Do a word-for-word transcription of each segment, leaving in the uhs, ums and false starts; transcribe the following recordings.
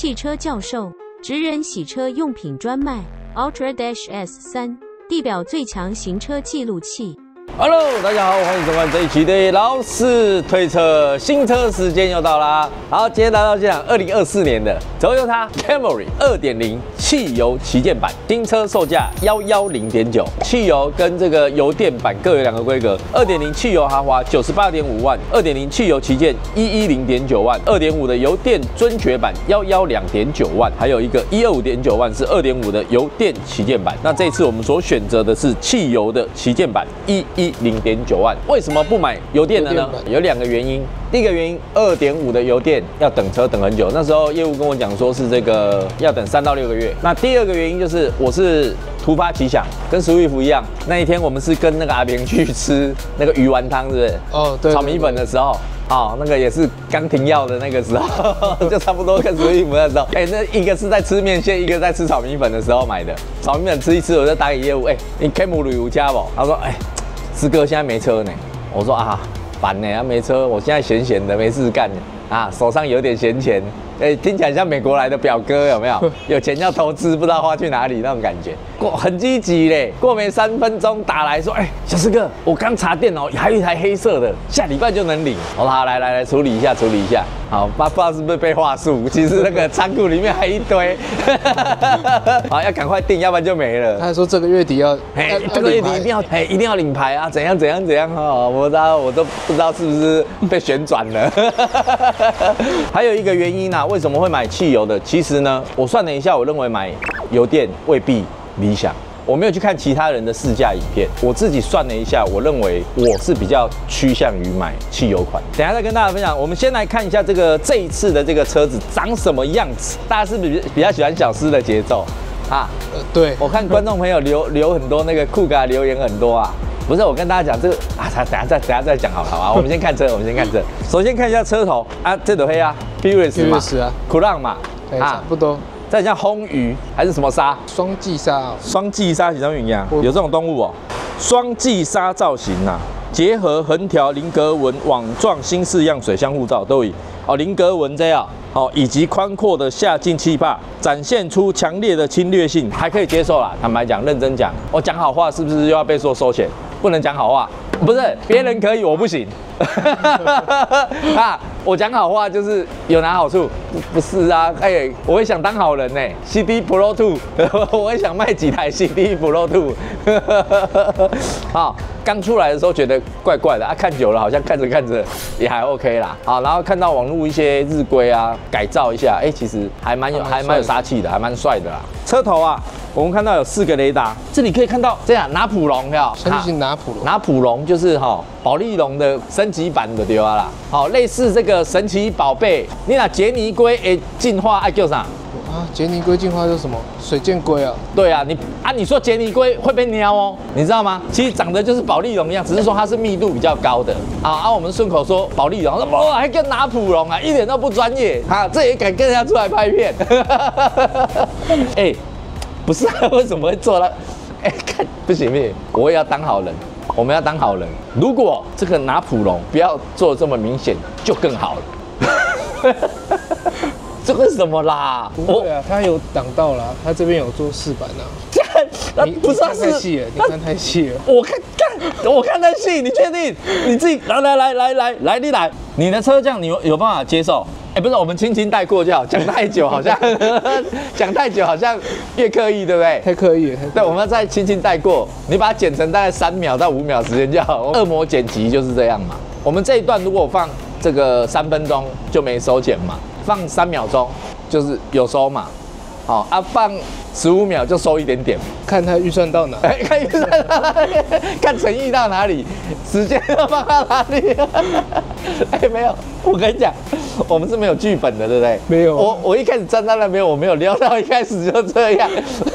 汽车教授，职人洗车用品专卖 Ultra Dash S 三，地表最强行车记录器。 Hello， 大家好，欢迎收看这一期的老式推车新车时间又到啦。好，今天来到现场，二零二四年的 Toyota Camry 二点零汽油旗舰版，新车售价一一零点九，汽油跟这个油电版各有两个规格。二点零汽油豪华九十八点五万，二点零汽油旗舰一一零点九万，二点五的油电尊爵版一一二点九万，还有一个一二五点九万是二点五的油电旗舰版。那这次我们所选择的是汽油的旗舰版一一零点九万，为什么不买油电的呢？有两个原因。第一个原因，二点五的油电要等车等很久，那时候业务跟我讲说是这个要等三到六个月。那第二个原因就是我是突发奇想，跟史威夫一样，那一天我们是跟那个阿平去吃那个鱼丸汤，是不是？哦，对，炒米粉的时候。 哦，那个也是刚停药的那个时候，就差不多跟史威夫那时候，哎、欸，那一个是在吃面线，一个在吃炒米粉的时候买的。炒米粉吃一吃，我就打给业务，哎、欸，你 Camry 有加不？他说，哎、欸，师哥现在没车呢。我说啊，烦呢，啊没车，我现在闲闲的没事干啊，手上有点闲钱。 哎、欸，听起来像美国来的表哥，有没有？有钱要投资，不知道花去哪里那种感觉。过很积极嘞，过没三分钟打来说，哎、欸，小师哥，我刚查电脑，还有一台黑色的，下礼拜就能领。我说好，来来来，处理一下，处理一下。好，不不知道是不是被话术，其实那个仓库里面还一堆。好，要赶快订，要不然就没了。 他还说这个月底要， 哎，这个月底一定要，哎，一定要领牌啊，怎样怎样怎样哈，我不知道，我都不知道是不是被旋转了。还有一个原因啊。 为什么会买汽油的？其实呢，我算了一下，我认为买油电未必理想。我没有去看其他人的试驾影片，我自己算了一下，我认为我是比较趋向于买汽油款。等一下再跟大家分享。我们先来看一下这个这一次的这个车子长什么样子。大家是不是比较喜欢小司的节奏啊？呃，对，我看观众朋友留留很多那个酷咖留言很多啊。 不是，我跟大家讲这个啊，等下再等下再讲好了，好吧？我们先看车，我们先看车。首先看一下车头啊，这都黑啊 ，P U S 嘛 ，P U S 啊， 酷浪嘛， 啊，差不多。 再像红鱼还是什么鲨？ 双髻鲨哦， 双髻鲨几张云呀？有这种动物哦。双髻鲨造型啊，结合横条菱格纹、网状新式样水箱护罩都有哦，菱格纹这样。 哦，以及宽阔的下进气坝，展现出强烈的侵略性，还可以接受啦。坦白讲，认真讲，我讲好话是不是又要被说收钱？不能讲好话，不是别人可以，我不行。啊，我讲好话就是有哪好处？不不是啊，哎、欸，我会想当好人呢、欸。C D Pro 二，我会想卖几台 C D Pro 二。好。 刚出来的时候觉得怪怪的啊，看久了好像看着看着也还 OK 啦。好，然后看到网络一些日规啊，改造一下，哎、欸，其实还蛮有还蛮有杀气的，还蛮帅的啦。车头啊，我们看到有四个雷达，这里可以看到这样拿普龙呀， 升级拿普龙， 拿普龙就是哈保利龙的升级版的对啊啦。好，类似这个神奇宝贝，你那杰尼龟诶进化爱叫啥？ 啊，杰尼龟进化叫什么？水箭龟啊？对啊，你啊，你说杰尼龟会被喵哦，你知道吗？其实长得就是保利龙一样，只是说它是密度比较高的。啊啊，我们顺口说保利龙，说不还跟拿普龙啊，一点都不专业。啊，这也敢跟人家出来拍片？哎欸，不是啊，为什么会做了？哎、欸，看不行不行，我也要当好人。 我们要当好人。如果这个拿普龙不要做得这么明显，就更好了。这个什么啦？ 不会啊，他有挡到啦，他这边有做饰板啊。你不是太细了，你看太细了。 我看看，我看太细，你确定？你自己来来来来来来，你来，你的车这样你有有办法接受？哎、欸，不是，我们轻轻带过就好，讲太久好像讲太久好像越刻意，对不对？ 太刻意了。 对，我们要再轻轻带过，你把它剪成大概三秒到五秒时间就好。恶魔剪辑就是这样嘛。我们这一段如果放这个三分钟就没收钱嘛。 放三秒钟就是有收嘛，好啊，放十五秒就收一点点， 看他预算到哪， 哎，看预算到哪里，看诚意到哪里，时间要放到哪里。哎，没有，我跟你讲，我们是没有剧本的，对不对？ 没有， 我我一开始站在那边，我没有料到一开始就这样。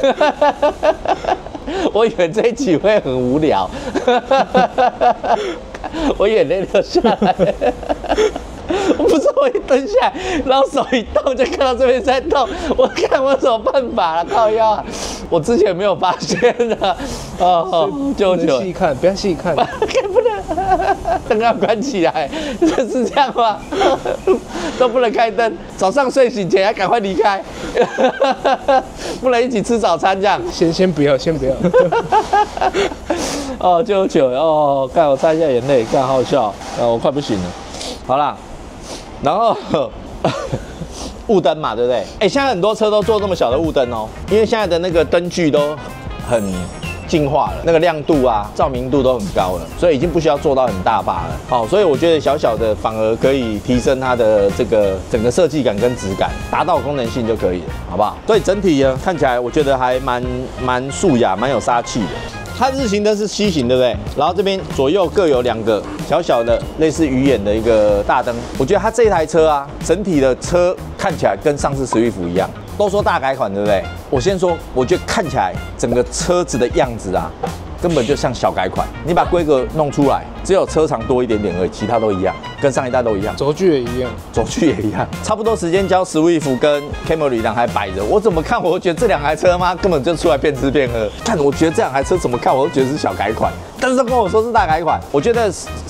我以为这一集会很无聊，我眼泪流下来。我不知道我一蹲下来，然后手一动就看到这边在动，我看我有什么办法了？靠腰啊！我之前没有发现的，哦， 就就细看，不要细看， 看不能。 灯要关起来，是这样吗？都不能开灯，早上睡醒前要赶快离开，不能一起吃早餐这样。 先先不要，先不要。 哦，九九哦，干我擦一下眼泪，干好笑，呃，我快不行了。好啦，然后雾灯嘛，对不对？哎，现在很多车都做这么小的雾灯哦，因为现在的那个灯具都很进化了，那个亮度啊、照明度都很高了，所以已经不需要做到很大把了。好、哦，所以我觉得小小的反而可以提升它的这个整个设计感跟质感，达到功能性就可以了，好不好？所以整体呢，看起来我觉得还蛮蛮素雅、蛮有杀气的。它日行灯是 C 型，对不对？然后这边左右各有两个小小的类似鱼眼的一个大灯。我觉得它这台车啊，整体的车看起来跟上次Swift一样，都说大改款，对不对？我先说，我觉得看起来整个车子的样子啊，根本就像小改款。你把规格弄出来，只有车长多一点点而已，其他都一样，跟上一代都一样， 轴距也一样， 轴距也一样，差不多时间交 Swift 跟 Camry 两台摆着，我怎么看我都觉得这两台车妈根本就出来变吃变喝。看，我觉得这两台车怎么看我都觉得是小改款，但是他跟我说是大改款，我觉得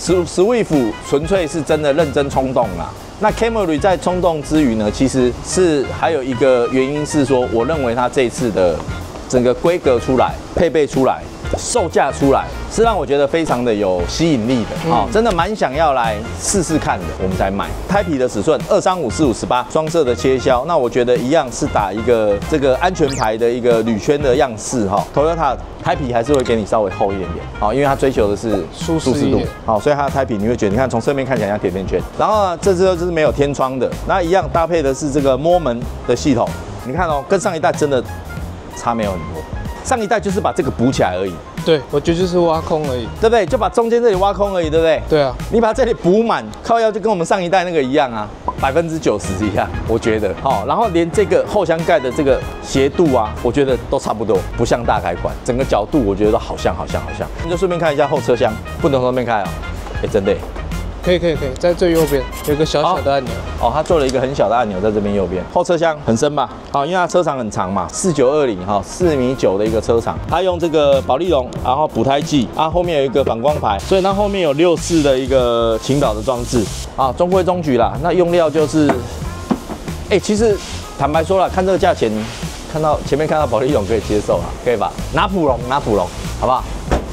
Swift 纯粹是真的认真冲动啦。那 Camry 在冲动之余呢，其实是还有一个原因是说，我认为它这一次的整个规格出来、配备出来、售价出来，是让我觉得非常的有吸引力的，哦，真的蛮想要来试试看的，我们才买。胎皮的尺寸二三五四五十八，双色的切削，那我觉得一样是打一个这个安全牌的一个铝圈的样式哈。Toyota 胎皮还是会给你稍微厚一点点，好，因为它追求的是舒适度， 好，所以它的胎皮你会觉得，你看从侧面看起来像甜甜圈。然后呢，这只就是没有天窗的，那一样搭配的是这个摸门的系统，你看哦，跟上一代真的差没有很多。上一代就是把这个补起来而已， 对，我觉得就是挖空而已， 对不对？就把中间这里挖空而已，对不对？ 对啊， 你把这里补满，靠腰就跟我们上一代那个一样啊，百分之九十一样，我觉得。好、哦，然后连这个后箱盖的这个斜度啊，我觉得都差不多，不像大改款，整个角度我觉得都好像好像好像。你就顺便看一下后车厢，不能从那边开哦，哎，真的。 可以可以可以，在最右边有个小小的按钮哦，它做了一个很小的按钮在这边右边。后车厢很深吧？好，因为它车长很长嘛，四九二零哈，四米九的一个车长。它用这个保丽龙，然后补胎剂，啊，后面有一个反光牌，所以它后面有六四的一个倾倒的装置啊，中规中矩啦。那用料就是，哎，其实坦白说了，看这个价钱，看到前面看到保丽龙可以接受啦，可以吧？拿普龙，拿普龙，好不好？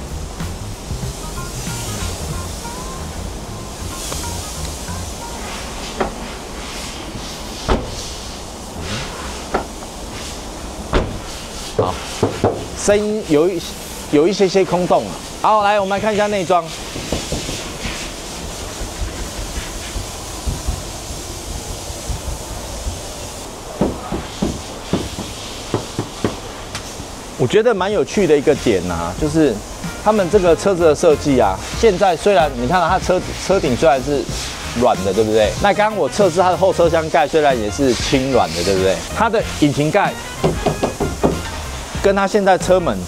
好，声音有一有一些些空洞了。好，来我们来看一下内装。我觉得蛮有趣的一个点啊，就是他们这个车子的设计啊，现在虽然你看到它车车顶虽然是软的，对不对？那刚刚我测试它的后车厢盖虽然也是轻软的，对不对？它的引擎盖跟它现在车门，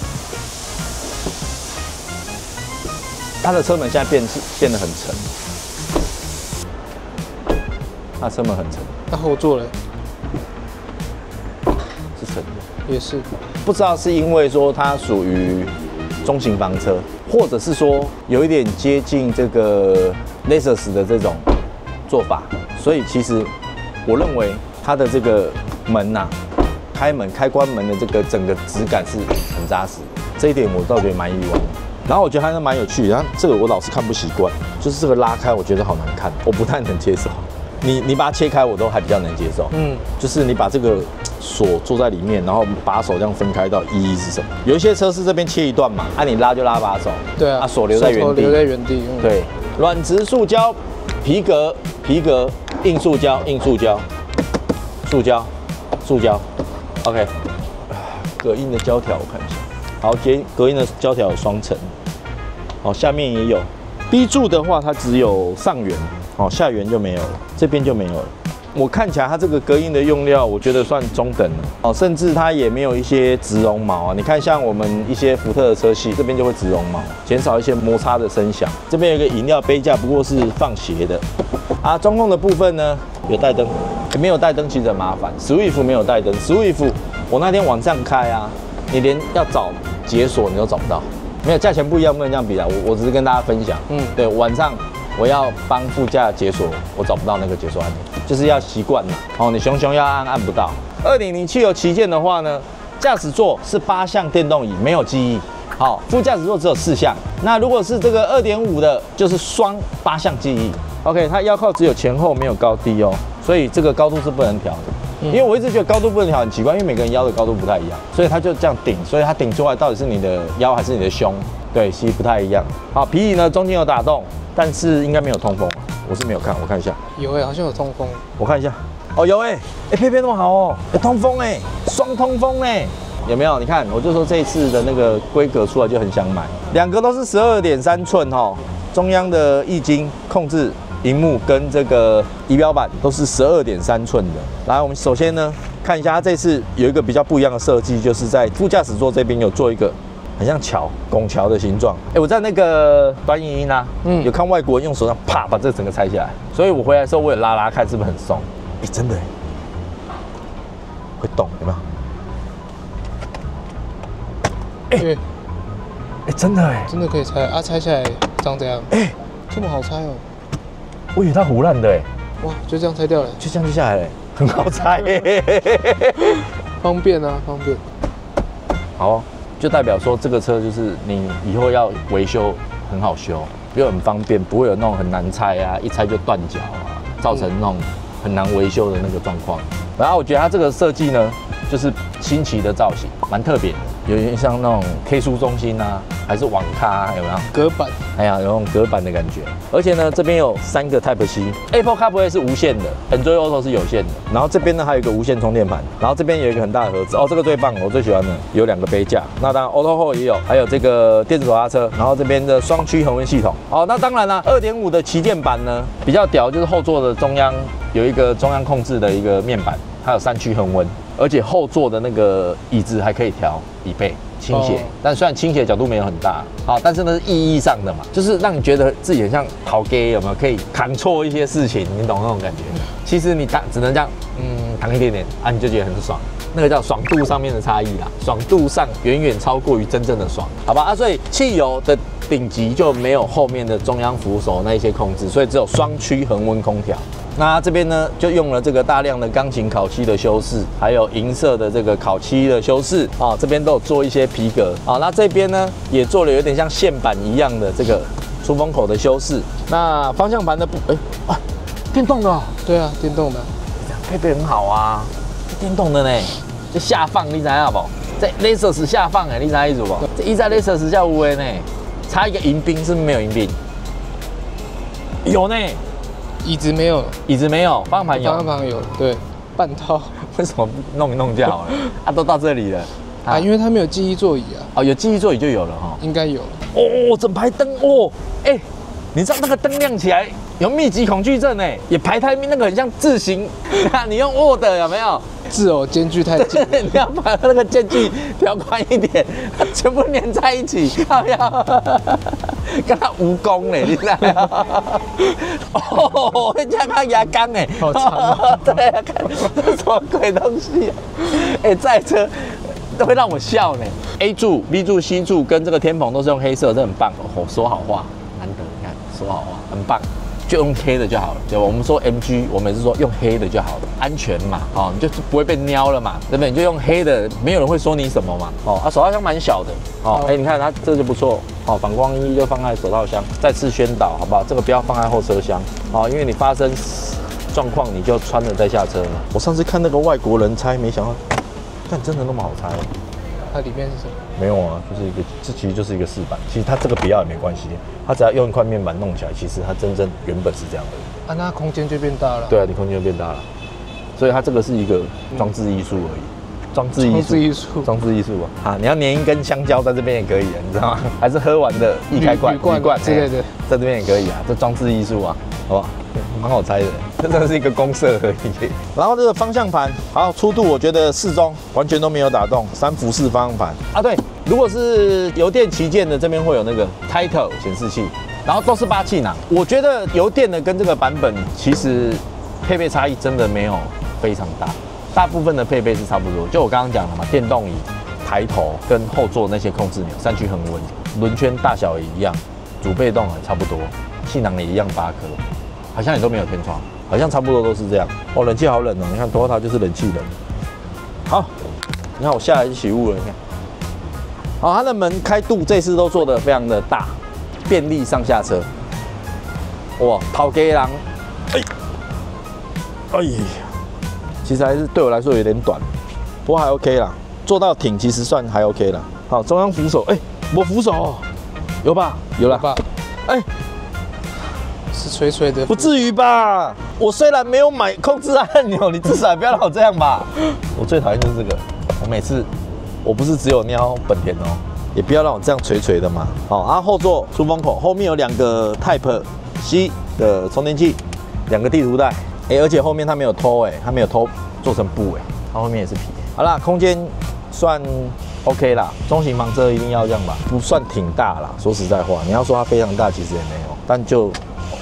它的车门现在变是变得很沉，它车门很沉。 那后座嘞？ 是沉的， 也是。 不知道是因为说它属于中型房车，或者是说有一点接近这个 Lexus 的这种做法，所以其实我认为它的这个门呐、啊，开门、开关门的这个整个质感是很扎实，这一点我倒觉得蛮意外的。然后我觉得它蛮有趣的，然后这个我老是看不习惯，就是这个拉开我觉得好难看，我不太能接受。你你把它切开我都还比较能接受，嗯，就是你把这个锁做在里面，然后把手这样分开，到意义是什么？有一些车是这边切一段嘛，啊你拉就拉把手， 对啊， 啊锁留在原地， 留在原地，嗯、 对，软质塑胶、皮革、皮革、硬塑胶、硬塑胶、塑胶、塑胶 ，OK， 隔音的胶条我看一下，好，隔隔音的胶条有双层，好，下面也有 ，B 柱的话它只有上缘。哦，下缘就没有了，这边就没有了。我看起来它这个隔音的用料，我觉得算中等了。哦，甚至它也没有一些植绒毛啊。你看，像我们一些福特的车系，这边就会植绒毛，减少一些摩擦的声响。这边有一个饮料杯架，不过是放斜的。啊，中控的部分呢，有带灯，没有带灯其实很麻烦。Swift 没有带灯 ，Swift 我那天晚上开啊，你连要找解锁你都找不到。 没有价钱不一样，不能这样比啊。我我只是跟大家分享，嗯，对，晚上我要帮副驾解锁，我找不到那个解锁按钮，就是要习惯嘛。哦，你熊熊要按按不到。二点零汽油旗舰的话呢，驾驶座是八项电动椅，没有记忆。好，副驾驶座只有四项。那如果是这个二点五的，就是双八项记忆。OK， 它腰靠只有前后，没有高低哦，所以这个高度是不能调的。因为我一直觉得高度不能调很奇怪，因为每个人腰的高度不太一样，所以它就这样顶，所以它顶出来到底是你的腰还是你的胸？对，其实不太一样。好，皮椅呢中间有打洞，但是应该没有通风，我是没有看，我看一下。 有哎、欸，好像有通风。 我看一下，哦有哎、欸，哎配备那么好哦，有通风哎、欸，双通风哎、欸。有没有？你看，我就说这一次的那个规格出来就很想买，两个都是十二点三寸哈，中央的液晶控制萤幕跟这个仪表板都是十二点三寸的。来，我们首先呢看一下，它这次有一个比较不一样的设计，就是在副驾驶座这边有做一个很像桥拱桥的形状。哎，我在那个短影音啊，嗯，有看外国人用手上啪把这整个拆下来，所以我回来的时候我也拉拉看是不是很松。哎，真的会动，有没有？哎、欸，哎、欸，真的哎、欸， 真的可以拆啊！拆下来长怎样？哎、欸，这么好拆哦！ 我以为它胡乱的哎、 欸，哇，就这样拆掉了， 就这样就下来了，很好拆哎、欸， 方便啊，方便。 好、哦，就代表说这个车就是你以后要维修很好修，又很方便，不会有那种很难拆啊，一拆就断脚啊，造成那种很难维修的那个状况。然后我觉得它这个设计呢，就是新奇的造型，蛮特别的。有点像那种 K 书中心啊，还是网咖、啊，有没有？ 隔板， 哎呀，有那种隔板的感觉。而且呢，这边有三个 Type C，Apple CarPlay 是无线的 ，Android Auto 是有线的。然后这边呢还有一个无线充电盘，然后这边有一个很大的盒子，哦，这个最棒，我最喜欢的，有两个杯架。那当然 Auto Hold 也有，还有这个电子手刹车，然后这边的双区恒温系统。哦，那当然啦 ，二点五 的旗舰版呢比较屌，就是后座的中央有一个中央控制的一个面板，它有三区恒温。而且后座的那个椅子还可以调椅背倾斜，哦、但虽然倾斜角度没有很大，好，但是呢是意义上的嘛，就是让你觉得自己很像逃 gay 有没有？可以扛错一些事情，你懂那种感觉？其实你挡只能这样，嗯，扛一点点啊，你就觉得很爽。那个叫爽度上面的差异啦，爽度上远远超过于真正的爽，好吧啊，所以汽油的顶级就没有后面的中央扶手那一些控制，所以只有双区恒温空调。那这边呢，就用了这个大量的钢琴烤漆的修饰，还有银色的这个烤漆的修饰啊，这边都有做一些皮革啊。那这边呢，也做了有点像线板一样的这个出风口的修饰。那方向盘的部，哎、欸、啊，电动的、哦， 对啊，电动的， 配备很好啊，电动的呢，就下放，你知道不？在 Lexus 下放哎、欸，你知道意思不？这一在 Lexus 下有的呢，差一个迎宾是不是没有迎宾？有呢。 椅子没有， 椅子没有，方向盘有， 方向盘有，对，半套。 为什么不弄一弄就好了？啊，都到这里了啊，因为它没有记忆座椅啊。 哦，有记忆座椅就有了哈， 应该有。 哦，整排灯哦，哎、欸，你知道那个灯亮起来有密集恐惧症哎，也排太密，那个很像字形，你用 Word 有没有？ 字哦，间距太近， 你要把那个间距调宽一点，全部连在一起，靠腰，跟他蜈蚣嘞，你知道吗？哦，人家看牙缸哎， 好长啊！ 对啊，看这什么鬼东西、啊？哎、欸，载车都会让我笑呢。A 柱、B 柱、C 柱跟这个天棚都是用黑色，这很棒哦。说好话，难得，你看说好话，很棒。就用黑的就好了，对吧？我们说 M G， 我们是说用黑的就好了，安全嘛，哦，你就不会被撩了嘛，对不对？你就用黑的，没有人会说你什么嘛，哦，啊，手套箱蛮小的，哦，哎、欸，你看它这就不错，哦，反光衣就放在手套箱，再次宣导，好不好？这个不要放在后车厢，哦，因为你发生状况你就穿了再下车嘛。我上次看那个外国人拆，没想到，但真的那么好拆。 它里面是什么？ 没有啊，就是一个，这其实就是一个饰板。其实它这个不要也没关系，它只要用一块面板弄起来，其实它真正原本是这样的。 啊，那空间就变大了。 对啊，你空间就变大了，所以它这个是一个装置艺术而已。装置艺术， 装置艺术， 装置艺术啊！啊，你要粘一根香蕉在这边也可以啊，你知道吗？还是喝完的易开罐、 铝罐之类的， 在这边也可以啊，这装置艺术啊，好不好？蛮好猜的，这真的是一个公设而已。然后这个方向盘，好粗度，我觉得适中，完全都没有打洞，三辐式方向盘啊。对，如果是油电旗舰的，这边会有那个 Title 显示器，然后都是八气囊。我觉得油电的跟这个版本其实配备差异真的没有非常大。大部分的配备是差不多，就我刚刚讲的嘛，电动椅、抬头跟后座那些控制钮，三区恒温。 轮圈大小也一样，主被动也差不多，气囊也一样八颗，好像也都没有天窗，好像差不多都是这样。哦，冷气好冷哦，你看 Toyota 就是冷气冷。好，你看我下来就起雾了，你看。好，它的门开度这次都做得非常的大，便利上下车。哇，头家人，哎，哎呀，其实还是对我来说有点短，不过还 OK 啦。做到挺其实算还 OK 啦。好，中央扶手，哎，我扶手、哦、有吧？有了吧？哎， 是垂垂的， 不至于吧？我虽然没有买控制按钮，你至少也不要让我这样吧？我最讨厌就是这个，我每次。我不是只有瞄本田哦，也不要让我这样垂垂的嘛。好，啊，后座出风口后面有两个 Type C 的充电器，两个地图带，哎、欸，而且后面它没有偷，哎，它没有偷做成布，哎，它后面也是皮。好啦，空间算 OK 啦，中型房车一定要这样吧，不算挺大啦。说实在话，你要说它非常大，其实也没有，但就是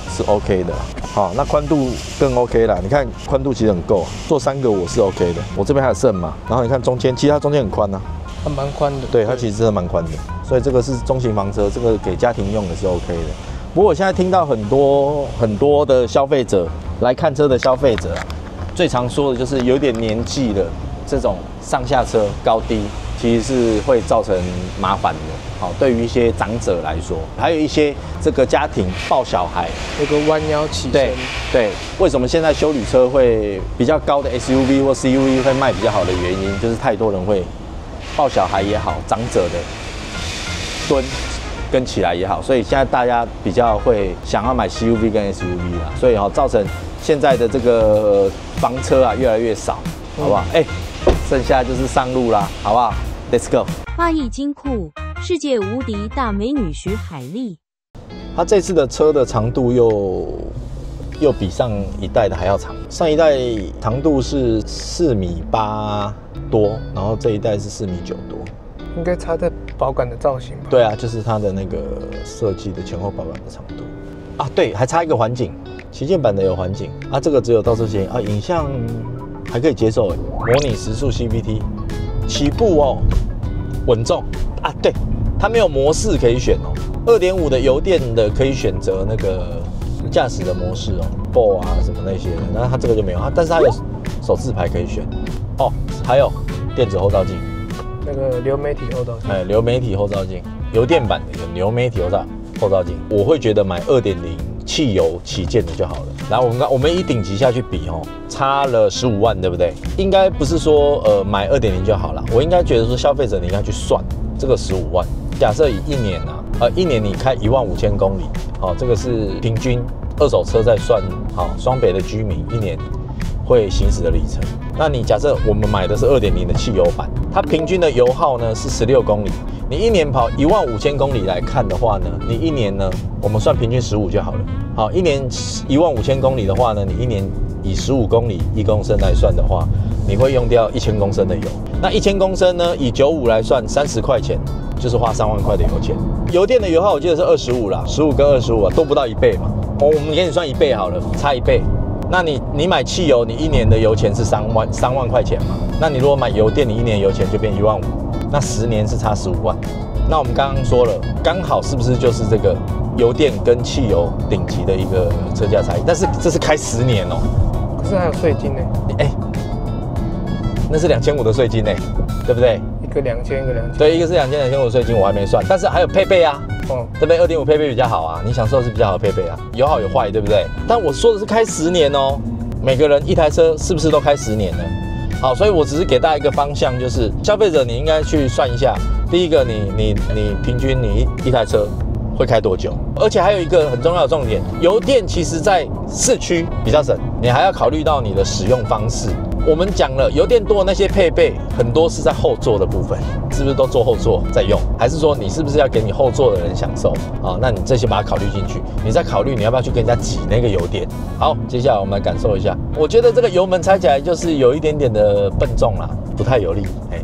OK 的。好，那宽度更 OK 啦。你看宽度其实很够，坐三个我是 OK 的。我这边还有剩嘛，然后你看中间，其实它中间很宽啊， 它蛮宽的。 对，它其实真的蛮宽的，所以这个是中型房车，这个给家庭用的是 OK 的。不过我现在听到很多很多的消费者来看车的消费者啊，最常说的就是有点年纪的这种上下车高低，其实是会造成麻烦的。好，对于一些长者来说，还有一些这个家庭抱小孩， 有个弯腰起身。 对对，为什么现在休旅车会比较高的 S U V 或 C U V 会卖比较好的原因，就是太多人会抱小孩也好，长者的蹲跟起来也好，所以现在大家比较会想要买 C U V 跟 S U V 啦，所以哈、哦、造成现在的这个房车啊越来越少，好不好？哎、嗯，剩下就是上路啦，好不好 ？Let's go。 花艺金库，世界无敌大美女徐海蛎。 它这次的车的长度又又比上一代的还要长，上一代长度是四米八多，然后这一代是四米九多。 应该差在保杆的造型吧？ 对啊，就是它的那个设计的前后保杆的长度啊，对，还差一个环景，旗舰版的有环景啊，这个只有倒车镜啊，影像还可以接受哎，模拟时速 C V T， 起步哦，稳重啊，对，它没有模式可以选哦。二点五 的油电的可以选择那个驾驶的模式哦 ，B O 啊什么那些的，那它这个就没有，它但是它有手自排可以选哦，还有电子后照镜， 那个流媒体后照镜， 哎，流媒体后照镜，油电版的有流媒体后照后照镜，我会觉得买 二点零 汽油旗舰的就好了。然后我们刚我们以顶级下去比哦，差了十五万，对不对？应该不是说呃买 二点零 就好了，我应该觉得说消费者你应该去算这个十五万，假设以一年啊。呃，一年你开一万五千公里，好、哦，这个是平均二手车在算，好、哦，双北的居民一年会行驶的里程。那你假设我们买的是 二点零 的汽油版，它平均的油耗呢是十六公里，你一年跑一万五千公里来看的话呢，你一年呢，我们算平均十五就好了。好，一年一万五千公里的话呢，你一年以十五公里一公升来算的话，你会用掉一千公升的油。那一千公升呢，以九五来算，三十块钱。就是花三万块的油钱，油电的油耗我记得是二十五啦，十五跟二十五啊，都不到一倍嘛。哦，我们给你算一倍好了，差一倍。那你你买汽油，你一年的油钱是三万三万块钱嘛？那你如果买油电，你一年油钱就变一万五，那十年是差十五万。那我们刚刚说了，刚好是不是就是这个油电跟汽油顶级的一个车价差异？但是这是开十年哦、喔， 可是还有税金呢。 哎、欸，那是两千五的税金呢，对不对？ 一个两千，一个两千。 对，一个是两千，两千五税金我还没算，但是还有配备啊。哦、嗯，这边 二点五 配备比较好啊，你享受的是比较好的配备啊，有好有坏，对不对？但我说的是开十年哦，每个人一台车是不是都开十年呢？好，所以我只是给大家一个方向，就是消费者你应该去算一下，第一个你你你平均你一台车会开多久？而且还有一个很重要的重点，油电其实在市区比较省，你还要考虑到你的使用方式。我们讲了油电多的那些配备，很多是在后座的部分，是不是都坐后座在用？还是说你是不是要给你后座的人享受啊？那你这些把它考虑进去，你再考虑你要不要去跟人家挤那个油电。好，接下来我们来感受一下，我觉得这个油门踩起来就是有一点点的笨重啦，不太有力。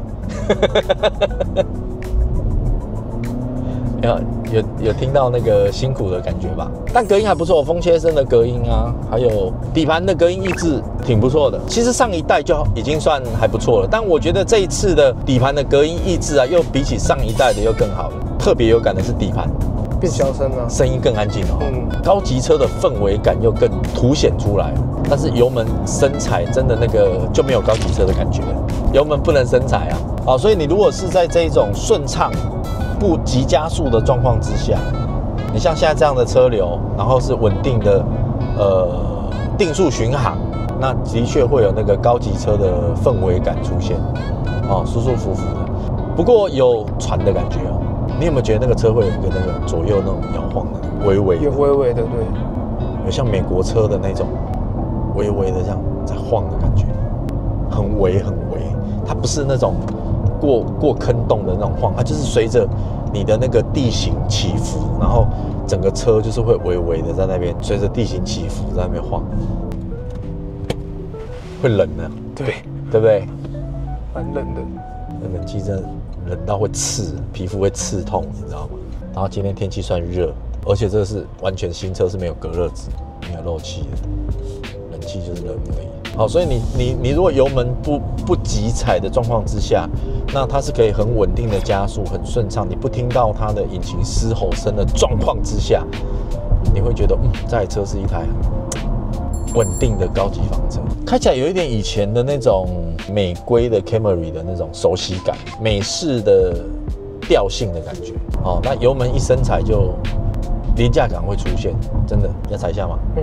哎，有有有听到那个辛苦的感觉吧？但隔音还不错，风切声的隔音啊，还有底盘的隔音抑制挺不错的。其实上一代就已经算还不错了，但我觉得这一次的底盘的隔音抑制啊，又比起上一代的又更好了。 特别有感的是底盘变小声了， 声音更安静哦。 嗯， 高级车的氛围感又更凸显出来了。但是油门深踩真的那个就没有高级车的感觉，油门不能深踩啊。好，所以你如果是在这一种顺畅、不急加速的状况之下，你像现在这样的车流，然后是稳定的，呃，定速巡航，那的确会有那个高级车的氛围感出现，哦，舒舒服服的。不过有喘的感觉哦。你有没有觉得那个车会有一个那个左右那种摇晃的，微微的？ 有微微的，对， 有像美国车的那种微微的这样在晃的感觉，很微很微，它不是那种过过坑洞的那种晃，它就是随着你的那个地形起伏，然后整个车就是会微微的在那边随着地形起伏在那边晃，会冷的， 对， 对不对？ 蛮冷的， 那冷气真的冷到会刺，皮肤会刺痛，你知道吗？然后今天天气算热，而且这是完全新车，是没有隔热纸，没有漏气的，冷气就是冷而已。好，所以你你你如果油门不不急踩的状况之下，那它是可以很稳定的加速，很顺畅，你不听到它的引擎嘶吼声的状况之下，你会觉得嗯，这台车是一台很稳定的高级房车，开起来有一点以前的那种美规的 Camry 的那种熟悉感，美式的调性的感觉。哦，那油门一深踩就廉价感会出现，真的要踩一下吗？ 嗯。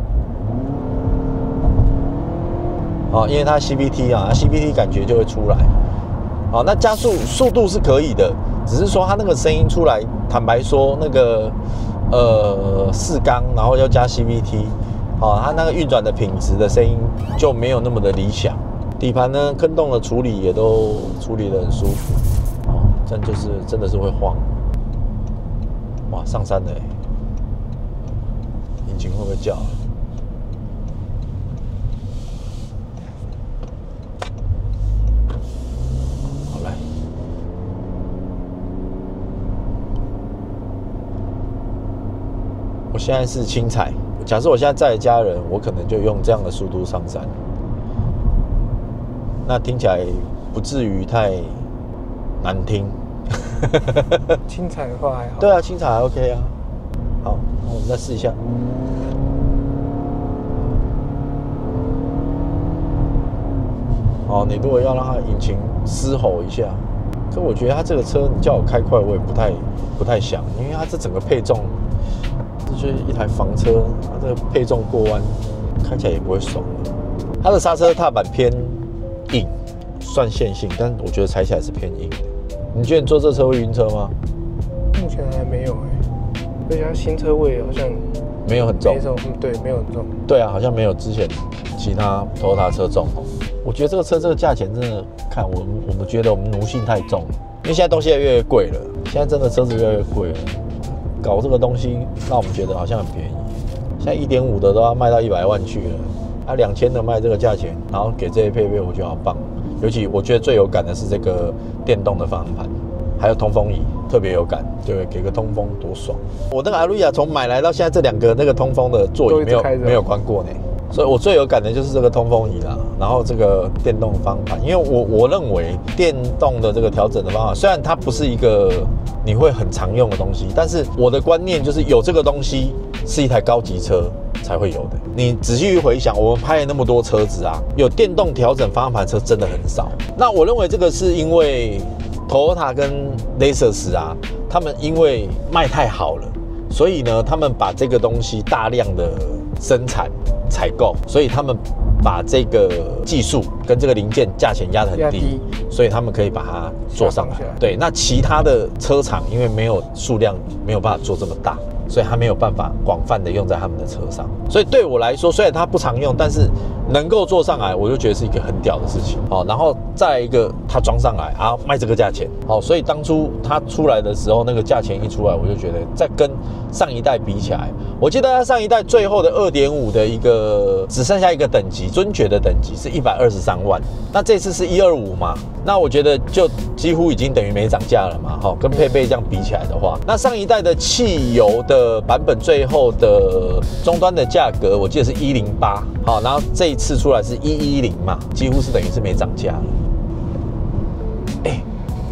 哦，因为它 C V T 啊 ，C V T 感觉就会出来。好，那加速速度是可以的，只是说它那个声音出来，坦白说，那个呃四缸，然后又加 C V T， 哦，它那个运转的品质的声音就没有那么的理想。底盘呢，坑洞的处理也都处理得很舒服，哦，这样就是真的是会晃。哇，上山了，引擎会不会叫？好来，我现在是轻踩。假设我现在载家人，我可能就用这样的速度上山，那听起来不至于太难听。 轻踩的话还好。 对啊，轻踩还 OK 啊。好，那我们再试一下。哦，你如果要让它引擎嘶吼一下，可我觉得它这个车，你叫我开快，我也不太不太想，因为它这整个配重，这就是一台房车，它这个配重过弯，开起来也不会爽。它的刹车踏板偏硬，算线性，但我觉得踩起来是偏硬的。你觉得你坐这车会晕车吗？ 目前还没有哎、欸，而且它新车位好像没有很重， 没重，对，没有很重。 对啊，好像没有之前其他 Toyota 车重哦。我觉得这个车这个价钱真的，看我们我们觉得我们奴性太重了，因为现在东西也越来越贵了，现在真的车子越来越贵了，搞这个东西让我们觉得好像很便宜。现在一点五的都要卖到一百万去了，啊，两千的卖这个价钱，然后给这些配备，我觉得好棒。尤其我觉得最有感的是这个电动的方向盘，还有通风椅，特别有感。对，给个通风多爽！我那个阿路亚从买来到现在，这两个那个通风的座椅没有没有关过呢，所以我最有感的就是这个通风椅啦，然后这个电动方向盘，因为我我认为电动的这个调整的方法，虽然它不是一个你会很常用的东西，但是我的观念就是有这个东西是一台高级车才会有的。你仔细回想，我们拍了那么多车子啊，有电动调整方向盘车真的很少。那我认为这个是因为 Toyota 跟 Lexus 啊，他们因为卖太好了，所以呢，他们把这个东西大量的生产采购，所以他们把这个技术跟这个零件价钱压得很低，低所以他们可以把它做上来。对，那其他的车厂因为没有数量，没有办法做这么大。所以它没有办法广泛的用在他们的车上，所以对我来说，虽然它不常用，但是能够做上来，我就觉得是一个很屌的事情。好，然后再来一个，它装上来啊，卖这个价钱。好，所以当初它出来的时候，那个价钱一出来，我就觉得再跟上一代比起来，我记得它上一代最后的 二点五 的一个只剩下一个等级，尊爵的等级是一百二十三万，那这次是一百二十五嘛，那我觉得就几乎已经等于没涨价了嘛。好，跟配备这样比起来的话，那上一代的汽油的的版本最后的终端的价格，我记得是一零八，好，然后这一次出来是一一零嘛，几乎是等于是没涨价了。哎，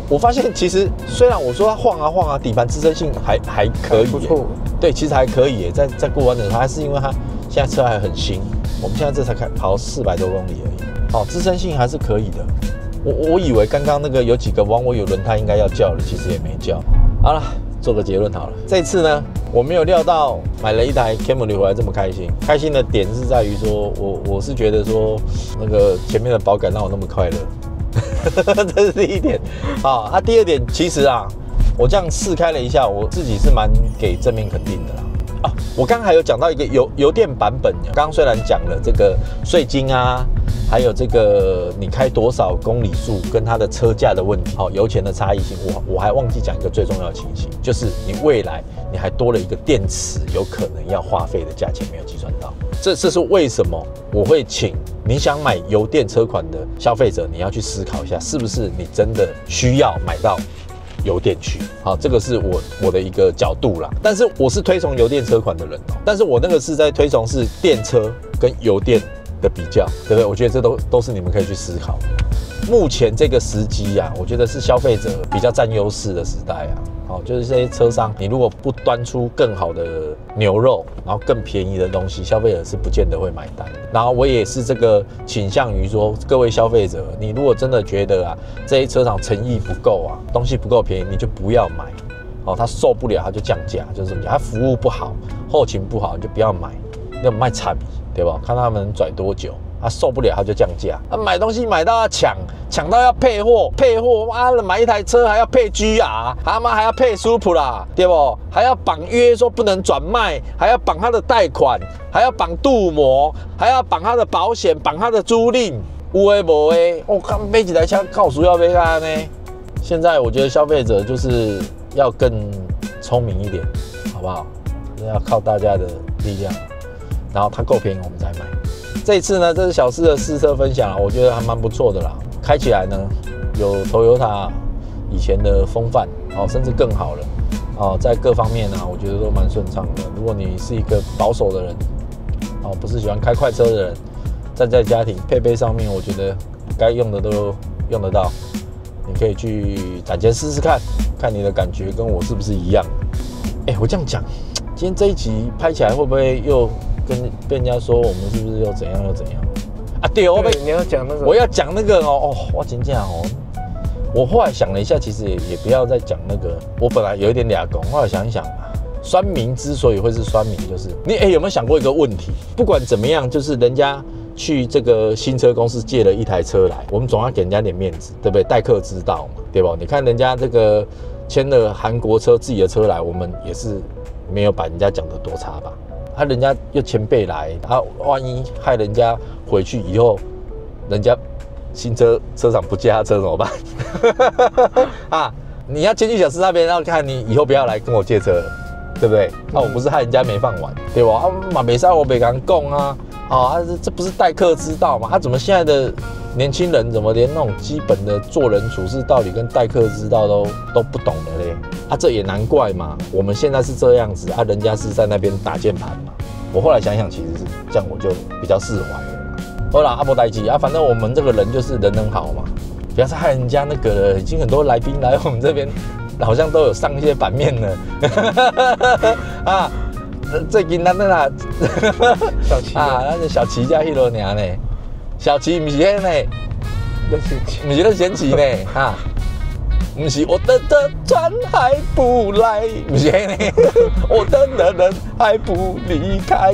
我发现其实虽然我说它晃啊晃啊，底盘支撑性还还可以， 不错。 对，其实还可以耶，在在过弯的时候，还是因为它现在车还很新，我们现在这才开跑四百多公里而已，好，支撑性还是可以的。我我以为刚刚那个有几个弯我有轮胎应该要叫了，其实也没叫。好了，做个结论好了。这次呢，我没有料到买了一台 Camry 回来这么开心。开心的点是在于说，我我是觉得说，那个前面的保感让我那么快乐。这是第一点，啊，啊，第二点，其实啊，我这样试开了一下，我自己是蛮给正面肯定的啦。啊，我刚刚还有讲到一个油油电版本，刚刚虽然讲了这个税金啊，还有这个你开多少公里数跟它的车价的问题，好，油钱的差异性，我我还忘记讲一个最重要的情形，就是你未来你还多了一个电池有可能要花费的价钱没有计算到，这这是为什么我会请你想买油电车款的消费者，你要去思考一下，是不是你真的需要买到油电区？好，这个是我我的一个角度啦。但是我是推崇油电车款的人哦，但是我那个是在推崇是电车跟油电的比较，对不对？我觉得这都都是你们可以去思考。目前这个时机啊，我觉得是消费者比较占优势的时代啊。好，就是这些车商，你如果不端出更好的牛肉，然后更便宜的东西，消费者是不见得会买单。然后我也是这个倾向于说，各位消费者，你如果真的觉得啊，这些车厂诚意不够啊，东西不够便宜，你就不要买。哦，他受不了他就降价，就是这么讲。他服务不好，后勤不好，你就不要买，那卖差比，对吧？看他们能拽多久。他受不了，他就降价。他买东西买到要抢，抢到要配货，配货妈的买一台车还要配 G R， 他妈还要配 Supra， 对不？还要绑约说不能转卖，还要绑他的贷款，还要绑镀膜，还要绑他的保险，绑他的租赁，有的没的。我看买一台车靠属要买干呢。现在我觉得消费者就是要更聪明一点，好不好？要靠大家的力量，然后它够便宜我们才买。这一次呢，这是小四的试车分享，我觉得还蛮不错的啦。开起来呢，有 Toyota 以前的风范，哦，甚至更好了，哦，在各方面呢、啊，我觉得都蛮顺畅的。如果你是一个保守的人，哦，不是喜欢开快车的人，站在家庭配备上面，我觉得该用的都用得到。你可以去展前试试看，看你的感觉跟我是不是一样。哎，我这样讲，今天这一集拍起来会不会又？跟被人家说我们是不是又怎样又怎样啊？对，我你要讲那个， 我要讲那个哦哦，我真讲哦，我后来想了一下，其实 也, 也不要再讲那个。我本来有一点俩拱，后来想一想啊，酸民之所以会是酸民，就是你哎有没有想过一个问题？不管怎么样，就是人家去这个新车公司借了一台车来，我们总要给人家点面子，对不对？待客之道嘛，对吧？你看人家这个签了韩国车自己的车来，我们也是没有把人家讲得多差吧？他、啊、人家又前辈来，他、啊、万一害人家回去以后，人家新车车厂不借他车怎么办？啊，你要先去小四那边，然后看你以后不要来跟我借车，对不对？啊，我不是害人家没饭碗，对吧？啊，马北山我北港供啊，啊，这不是待客之道嘛？他、啊、怎么现在的年轻人怎么连那种基本的做人处事道理跟待客之道都都不懂了嘞？啊，这也难怪嘛，我们现在是这样子啊，人家是在那边打键盘嘛。我后来想想，其实是这样，我就比较释怀了。好啦，阿波代基啊，反正我们这个人就是人人好嘛，不要再害人家那个了。已经很多来宾来我们这边，好像都有上一些版面了。啊，最近咱那啦， 小齐啊，那是小齐加迄落娘呢，小齐不是迄呢，不是那贤齐呢，啊。不是我的的船还不来，不是呢，我的人人还不离开，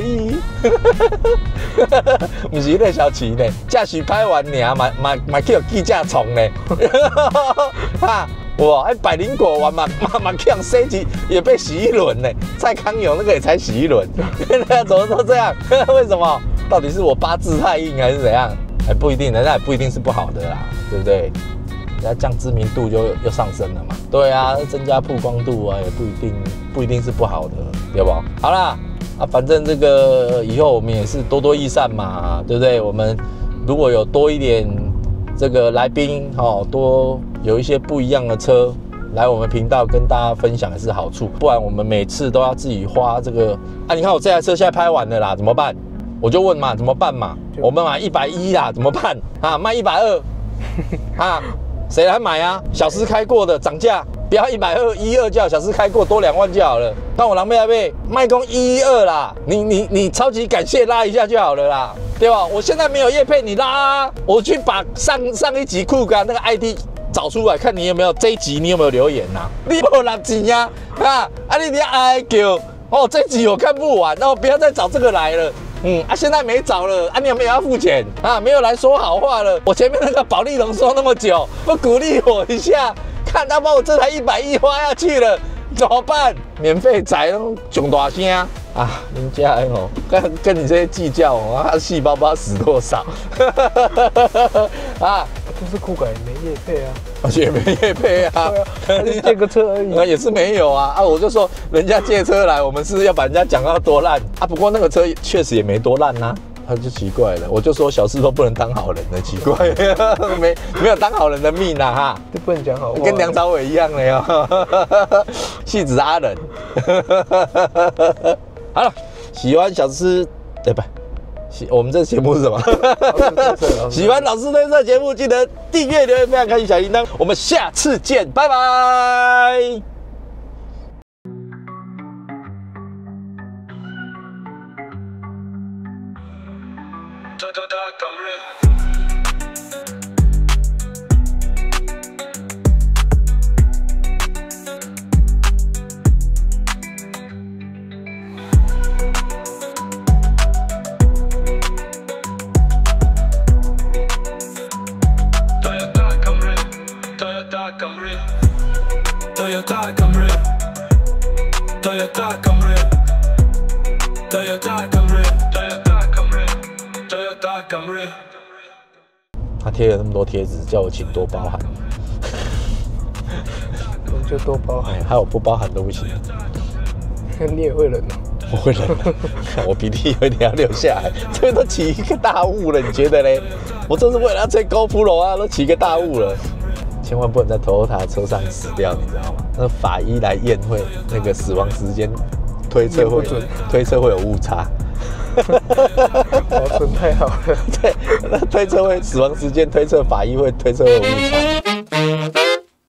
不是那小齐呢，驾驶拍完呢，嘛嘛嘛去有记者冲呢，哈，哇，哎，百灵果完嘛嘛嘛去用升级也被洗一轮呢，蔡康永那个也才洗一轮，怎么都这样？为什么？到底是我八字太硬还是怎样？哎，不一定，人家也不一定是不好的啦，对不对？那这样知名度就又上升了嘛？对啊，增加曝光度啊，也不一定不一定是不好的，对不？好啦，啊，反正这个以后我们也是多多益善嘛，对不对？我们如果有多一点这个来宾哦，多有一些不一样的车来我们频道跟大家分享也是好处，不然我们每次都要自己花这个啊，你看我这台车现在拍完了啦，怎么办？我就问嘛，怎么办嘛？我们买一百一啦，怎么办？啊，卖一百二啊？ 谁来买啊？小司开过的涨价，不要一百二一二就好，小司开过多两万就好了。但我狼狈来背，卖公一一二啦，你你你超级感谢拉一下就好了啦，对吧？我现在没有业配你拉、啊，我去把上上一集酷咖那个 I D 找出来，看你有没有这一集你有没有留言呐、啊？你有垃圾呀啊！啊你你哀叫哦，这一集我看不完，然后不要再找这个来了。嗯啊，现在没找了啊，你有没有要付钱啊？没有来说好话了。我前面那个保利龙说那么久，不鼓励我一下，看他把我这台一百一花下去了，怎么办？免费载都囧大声啊！人家哦，跟跟你这些计较哦，他细胞不知道死多少啊！ 都是酷改没业配啊， 而且没业配啊， 对借个车而已， 也是没有啊啊！我就说人家借车来，我们是要把人家讲到多烂啊。不过那个车确实也没多烂呐，他就奇怪了。我就说小事都不能当好人的，奇怪，没没有当好人的命呐哈， 就不能讲好话， 跟梁朝伟一样的哟，戏子阿仁。好了，喜欢小吃对吧？喜我们这节目是什么？喜欢老师推测节目，记得订阅、留言、分享、开启小铃铛。我们下次见，拜拜。 Toyota Camry Toyota Camry Toyota Camry Toyota Camry Toyota Camry 他贴了那么多贴纸，叫我请多包涵， 就多包涵， 还有不包涵都不行。 你也会忍哦？ 我会忍，我鼻涕有一点要流下来，这边都起一个大雾了，你觉得嘞？我这是为了要追高普罗啊，都起一个大雾了。千万不能在 Toyota 车上死掉，你知道吗？那法医来验会那个死亡时间推测会推测会有误差。 保存太好了， 对，那推测会死亡时间推测法医会推测会有误差。